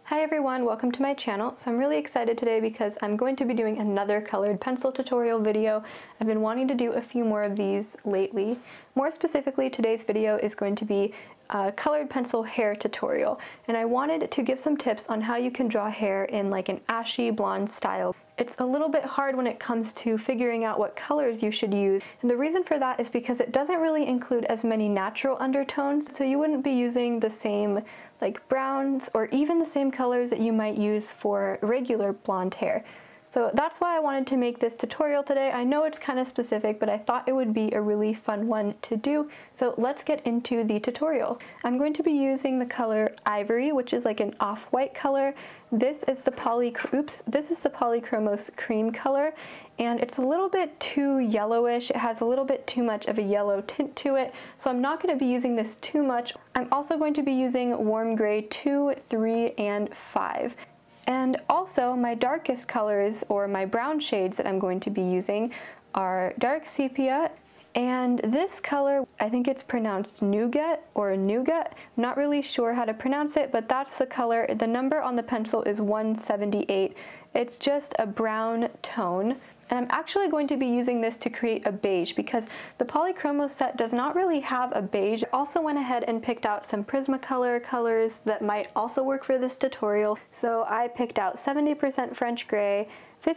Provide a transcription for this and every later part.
Hi everyone, welcome to my channel. So I'm really excited today because I'm going to be doing another colored pencil tutorial video. I've been wanting to do a few more of these lately. More specifically, today's video is going to be a colored pencil hair tutorial, and I wanted to give some tips on how you can draw hair in like an ashy blonde style. It's a little bit hard when it comes to figuring out what colors you should use, and the reason for that is because it doesn't really include as many natural undertones, so you wouldn't be using the same like browns or even the same colors that you might use for regular blonde hair. So that's why I wanted to make this tutorial today. I know it's kind of specific, but I thought it would be a really fun one to do. So let's get into the tutorial. I'm going to be using the color Ivory, which is like an off-white color. This is the Polychromos cream color, and it's a little bit too yellowish. It has a little bit too much of a yellow tint to it, so I'm not going to be using this too much. I'm also going to be using Warm Gray 2, 3, and 5. And also my darkest colors, or my brown shades that I'm going to be using, are Dark Sepia, and this color, I think it's pronounced Nougat or Nougat. I'm not really sure how to pronounce it, but that's the color. The number on the pencil is 178. It's just a brown tone. And I'm actually going to be using this to create a beige because the Polychromos set does not really have a beige. I also went ahead and picked out some Prismacolor colors that might also work for this tutorial. So I picked out 70% French gray,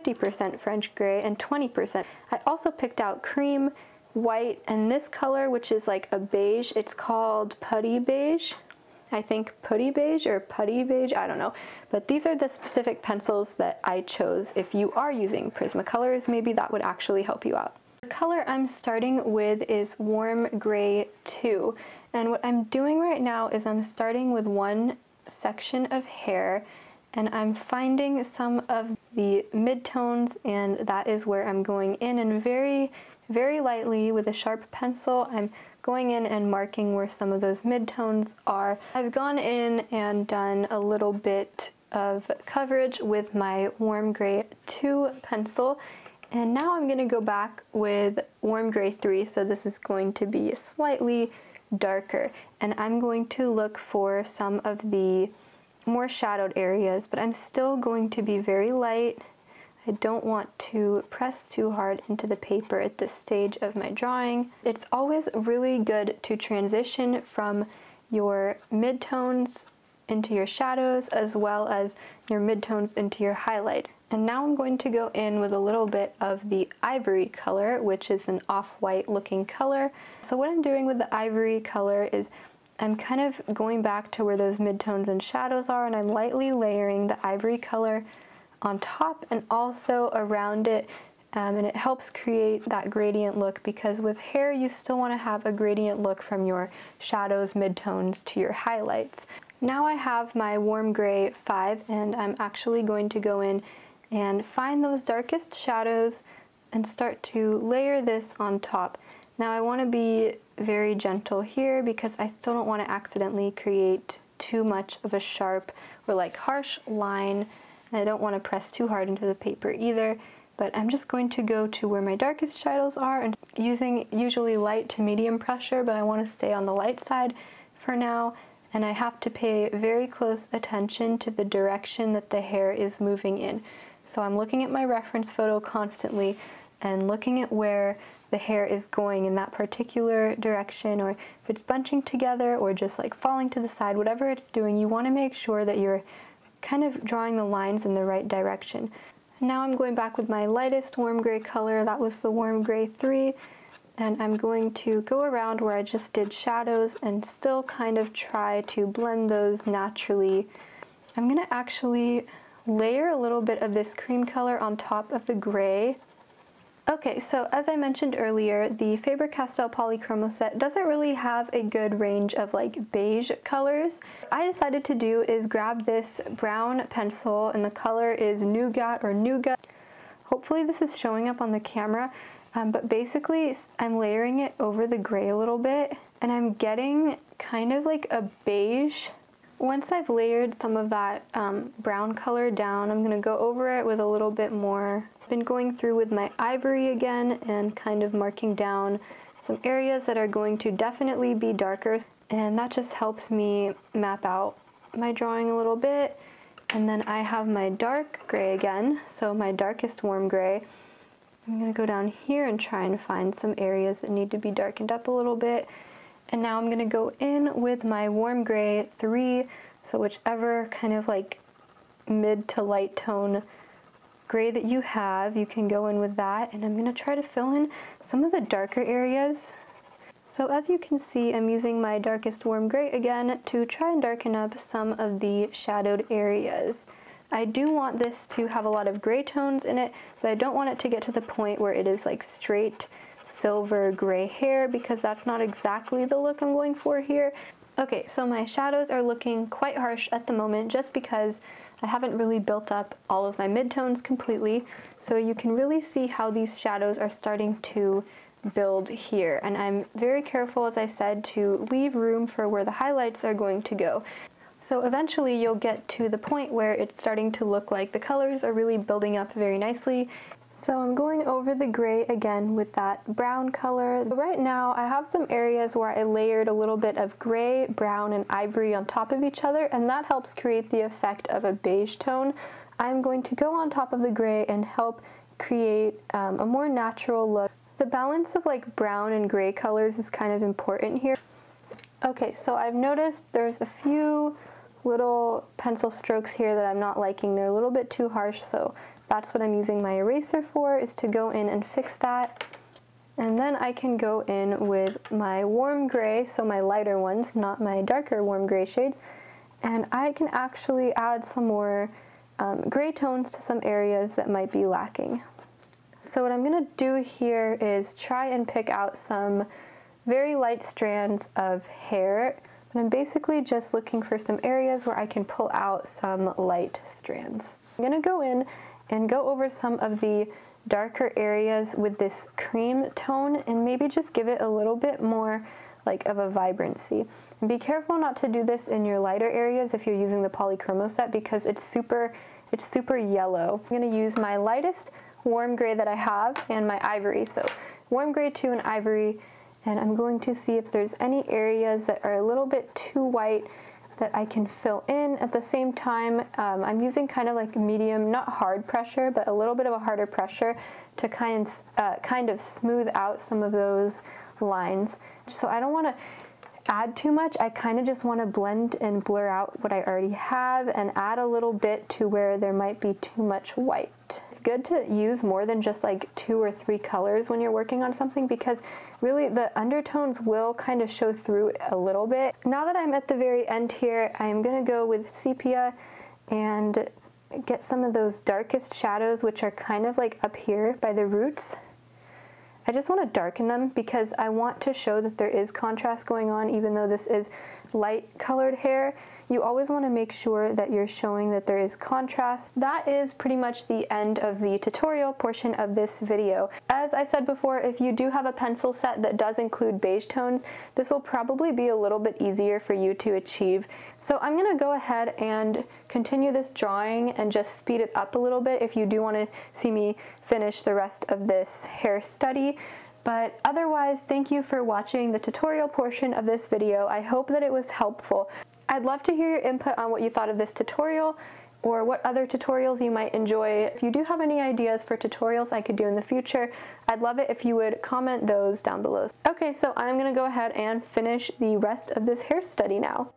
50% French gray, and 20%. I also picked out cream, white, and this color, which is like a beige. It's called Putty Beige. I think Putty Beige or Putty Beige, I don't know. But these are the specific pencils that I chose. If you are using Prismacolors, maybe that would actually help you out. The color I'm starting with is Warm Gray 2. And what I'm doing right now is I'm starting with one section of hair, and I'm finding some of the midtones, and that is where I'm going in, and very, very lightly with a sharp pencil, I'm going in and marking where some of those midtones are. I've gone in and done a little bit of coverage with my Warm Gray 2 pencil, and now I'm going to go back with Warm Gray 3, so this is going to be slightly darker, and I'm going to look for some of the more shadowed areas, but I'm still going to be very light. I don't want to press too hard into the paper at this stage of my drawing. It's always really good to transition from your midtones into your shadows as well as your midtones into your highlights. And now I'm going to go in with a little bit of the Ivory color, which is an off-white looking color. So what I'm doing with the Ivory color is I'm kind of going back to where those midtones and shadows are, and I'm lightly layering the Ivory color on top and also around it, and it helps create that gradient look, because with hair you still want to have a gradient look from your shadows, midtones to your highlights. Now I have my Warm Gray 5, and I'm actually going to go in and find those darkest shadows and start to layer this on top. Now I want to be very gentle here because I still don't want to accidentally create too much of a sharp or like harsh line. And I don't want to press too hard into the paper either, but I'm just going to go to where my darkest shadows are and using usually light to medium pressure, but I want to stay on the light side for now, and I have to pay very close attention to the direction that the hair is moving in. So I'm looking at my reference photo constantly and looking at where the hair is going in that particular direction, or if it's bunching together or just like falling to the side, whatever it's doing, you want to make sure that you're kind of drawing the lines in the right direction. Now I'm going back with my lightest Warm Gray color, that was the Warm Gray 3, and I'm going to go around where I just did shadows and still kind of try to blend those naturally. I'm going to actually layer a little bit of this cream color on top of the gray. Okay, so as I mentioned earlier, the Faber-Castell Polychromos set doesn't really have a good range of like beige colors. What I decided to do is grab this brown pencil, and the color is Nougat or Nougat. Hopefully this is showing up on the camera, but basically I'm layering it over the gray a little bit, and I'm getting kind of like a beige. Once I've layered some of that brown color down, I'm going to go over it with a little bit more. I've been going through with my Ivory again and kind of marking down some areas that are going to definitely be darker, and that just helps me map out my drawing a little bit. And then I have my dark gray again, so my darkest warm gray. I'm gonna go down here and try and find some areas that need to be darkened up a little bit. And now I'm gonna go in with my warm gray 3, so whichever kind of like mid to light tone gray that you have, you can go in with that. And I'm gonna try to fill in some of the darker areas. So as you can see, I'm using my darkest warm gray again to try and darken up some of the shadowed areas. I do want this to have a lot of gray tones in it, but I don't want it to get to the point where it is like straight silver gray hair, because that's not exactly the look I'm going for here. Okay, so my shadows are looking quite harsh at the moment just because I haven't really built up all of my midtones completely. So you can really see how these shadows are starting to build here, and I'm very careful, as I said, to leave room for where the highlights are going to go. So eventually you'll get to the point where it's starting to look like the colors are really building up very nicely. So I'm going over the gray again with that brown color. Right now I have some areas where I layered a little bit of gray, brown, and ivory on top of each other, and that helps create the effect of a beige tone. I'm going to go on top of the gray and help create a more natural look. The balance of like brown and gray colors is kind of important here. Okay, so I've noticed there's a few little pencil strokes here that I'm not liking. They're a little bit too harsh, so that's what I'm using my eraser for, is to go in and fix that. And then I can go in with my warm gray, so my lighter ones, not my darker warm gray shades, and I can actually add some more gray tones to some areas that might be lacking. So what I'm going to do here is try and pick out some very light strands of hair, but I'm basically just looking for some areas where I can pull out some light strands. I'm going to go in and go over some of the darker areas with this cream tone and maybe just give it a little bit more like of a vibrancy. And be careful not to do this in your lighter areas if you're using the Polychromo set, because it's super yellow. I'm going to use my lightest warm gray that I have and my ivory, so warm gray 2 and ivory, and I'm going to see if there's any areas that are a little bit too white that I can fill in. At the same time, I'm using kind of like medium, not hard pressure, but a little bit of a harder pressure to kind of smooth out some of those lines. So I don't want to add too much. I kind of just want to blend and blur out what I already have and add a little bit to where there might be too much white. It's good to use more than just like 2 or 3 colors when you're working on something, because really the undertones will kind of show through a little bit. Now that I'm at the very end here, I'm going to go with sepia and get some of those darkest shadows, which are kind of like up here by the roots. I just want to darken them because I want to show that there is contrast going on, even though this is light colored hair. You always want to make sure that you're showing that there is contrast. That is pretty much the end of the tutorial portion of this video. As I said before, if you do have a pencil set that does include beige tones, this will probably be a little bit easier for you to achieve. So I'm going to go ahead and continue this drawing and just speed it up a little bit if you do want to see me finish the rest of this hair study. But otherwise, thank you for watching the tutorial portion of this video. I hope that it was helpful. I'd love to hear your input on what you thought of this tutorial or what other tutorials you might enjoy. If you do have any ideas for tutorials I could do in the future, I'd love it if you would comment those down below. Okay, so I'm going to go ahead and finish the rest of this hair study now.